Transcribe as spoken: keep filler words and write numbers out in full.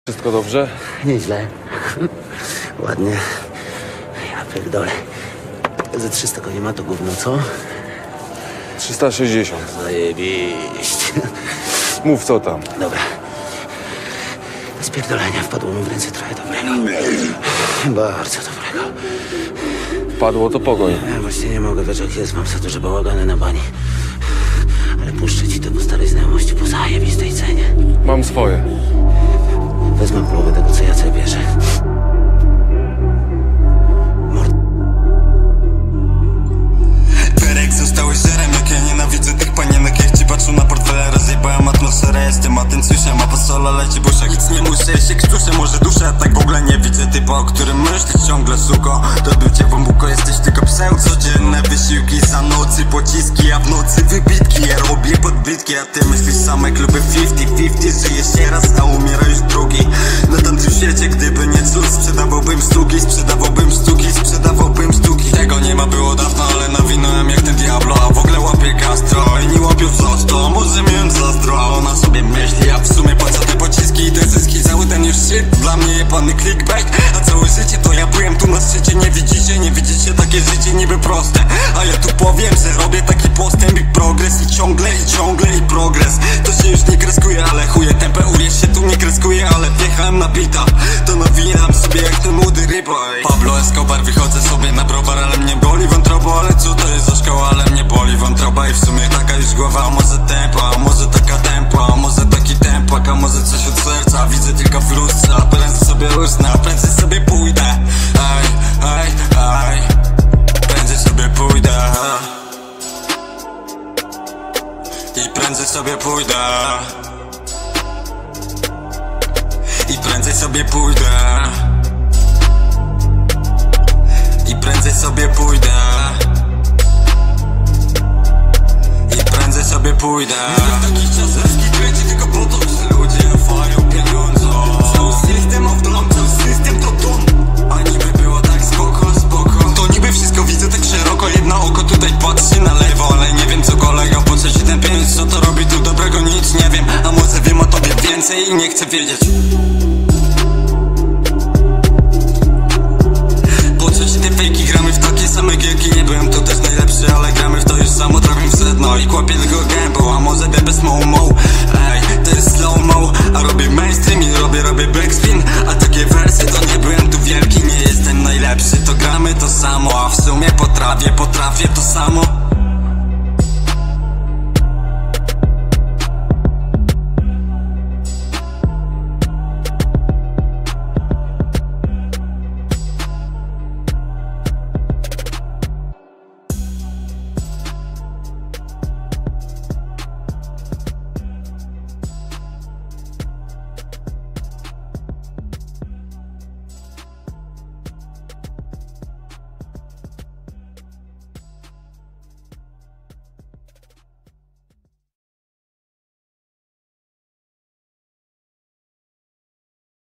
Wszystko dobrze? Nieźle. Ładnie. Ja pierdolę. Ze trzysta go nie ma to gówno, co? trzysta sześćdziesiąt. Zajebiście. Mów co tam. Dobra. Z pierdolenia wpadło mi w ręce trochę dobrego. Bardzo dobrego. Padło to pogoń. Ja właśnie nie mogę, wiesz jak jest, mam za duże bałagany na bani. Ale puszczę ci to po starej znajomości, po zajebistej cenie. Mam swoje. Wezmę połowę tego, co Jacek bierze. Mord... Perek, zostałeś zerem, jak ja nienawidzę tych panienek. Jak ci patrzą na portfele, rozjebałem atmosferę. Jestem atencjuszem, a pasola leci busza. Nic nie muszę, ja się krztuszę, może duszę. A tak w ogóle nie widzę typa, o którym myślisz ciągle, suko. Dobył cię bambuko, jesteś tylko pseł. Codzienne wysiłki za nocy, pociski, a w nocy wybitki. Ja robię podbitki, a ty myślisz same kluby pięćdziesiąt pięćdziesiąt. Żyjesz się raz, a umiera już drugi. Na tamtym świecie, gdyby nie cud, sprzedawałbym sztuki, sprzedawałbym sztuki, sprzedawałbym sztuki. Tego nie ma było dawno, ale nawinąłem jak ten Diablo. A w ogóle łapię gastro, inni łapią został. Może miałem zazdro, a ona sobie myśli. A w sumie po co te pociski i te zyski? Cały ten już shit, dla mnie jebany clickbait. A całe życie to ja byłem tu na szczycie. Nie widzicie, nie widzicie, takie życie niby proste. A ja tu powiem, że robię taki postęp i progres. I ciągle, i ciągle, i progres. To się już nie kreskuje, ale chuje tempę ujesz się tu nie kreskuje. Ale wjechałem na bita, to nawijam sobie jak ten młody ryba. Pablo Escobar, wychodzę sobie na browar, ale mnie boli wątroba. Ale co to jest za szkoła, ale mnie boli wątroba. I w sumie taka już głowa, a może tempa, a może taka tempa, a może taki tempak, a może coś od serca. Widzę tylko w lustrze, a prędzej sobie usnę, a prędzej sobie pójdę. Aj, aj, aj, prędzej sobie pójdę. I prędzej sobie pójdę. I prędzej sobie pójdę. I prędzej sobie pójdę. I prędzej sobie pójdę. W takich czasach skitrecie tylko po to, że ludzie ufają pieniądzom. Cały system of dom, cały system to dom. A niby było tak spoko, spoko. To niby wszystko widzę tak szeroko. Jedno oko tutaj patrzy na lewo, ale nie wiem co kolega, po co ci ten pieniądz, co to robi tu dobrego, nic nie wiem. A może wiem o tobie więcej i nie chcę wiedzieć. Po co ci te fejki, gramy w takie same gierki. Nie byłem tu też najlepszy, ale gramy w to już samo, trafię w sedno. I kłapię tylko gębą, a może bebę small mo. Ej, to jest slow mo, a robię mainstream i robię, robię